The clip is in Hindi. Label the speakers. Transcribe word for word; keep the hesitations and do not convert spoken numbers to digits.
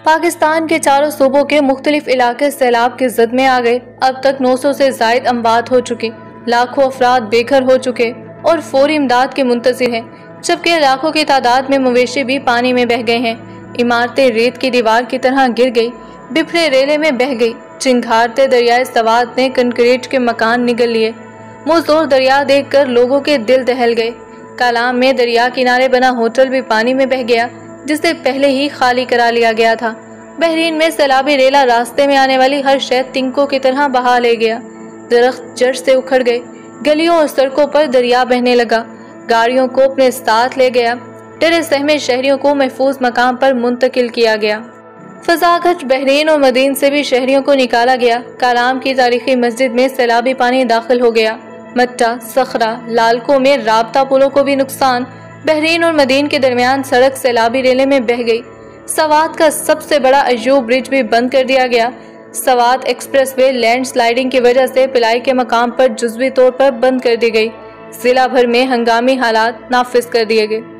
Speaker 1: पाकिस्तान के चारों सूबों के मुख्तलिफ इलाके सैलाब की जद में आ गए। अब तक नौ सौ से जायद अमवात हो चुकी, लाखों अफराद बेघर हो चुके और फौरी इमदाद के मुंतज़िर हैं, जबकि लाखों की तादाद में मवेशी भी पानी में बह गए हैं। इमारतें रेत की दीवार की तरह गिर गई, बिफरे रेले में बह गई। चिंघारते दरियाए सवाद ने कंक्रीट के मकान निगल लिए। मुजोर दरिया देखकर लोगों के दिल दहल गए। कालाम में दरिया किनारे बना होटल भी पानी में बह गया, जिसे पहले ही खाली करा लिया गया था। बहरीन में सैलाबी रेला रास्ते में आने वाली हर शय तिनकों की तरह बहा ले गया। दरख्त जड़ से उखड़ गए, गलियों और सड़कों पर दरिया बहने लगा, गाड़ियों को अपने साथ ले गया। डरे सहमे शहरियों को महफूज मकाम पर मुंतकिल किया गया। फजागट बहरीन और मदीन से भी शहरियों को निकाला गया। कालाम की तारीखी मस्जिद में सैलाबी पानी दाखिल हो गया। मट्टा, सखरा, लालकों में राबता पुलों को भी नुकसान। बहरीन और मदीन के दरमियान सड़क सैलाबी रेले में बह गई। सवात का सबसे बड़ा अयूब ब्रिज भी बंद कर दिया गया। Swat expressway land sliding की वजह से पिलाई के मकाम पर जुज़वी तौर पर बंद कर दी गई। जिला भर में हंगामी हालात नाफिज कर दिए गए।